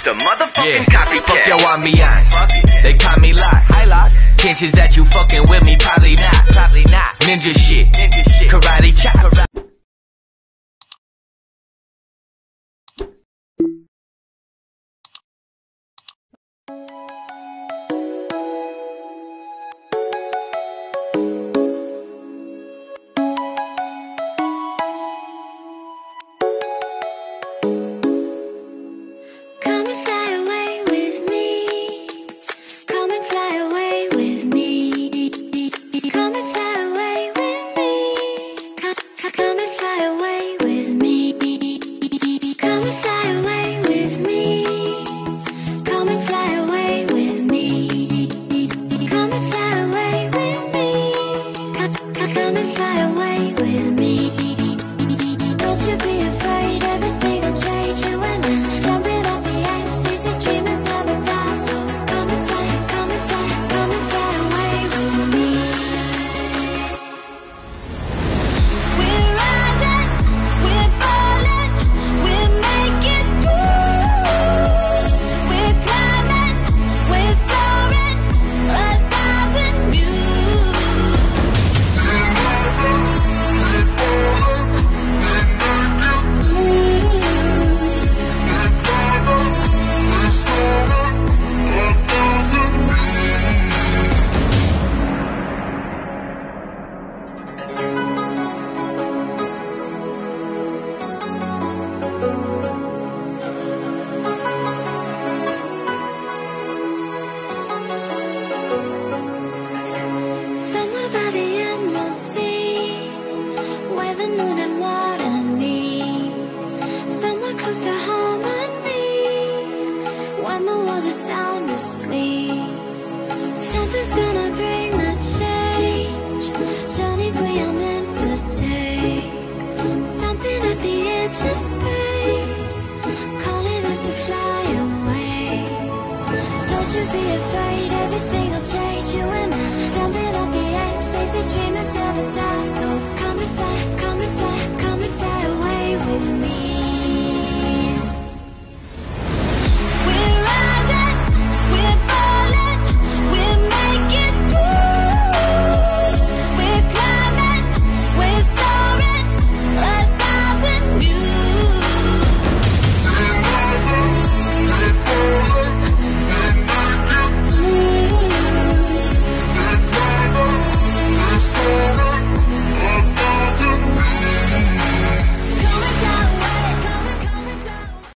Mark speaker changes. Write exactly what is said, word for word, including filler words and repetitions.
Speaker 1: just a motherfucking
Speaker 2: yeah.
Speaker 1: copycat.
Speaker 2: Fuck your ambiance. They caught me locked. Chances that you fucking with me, probably not. Probably not. Ninja shit. Ninja shit. Karate chop. Karate.
Speaker 3: Sound asleep.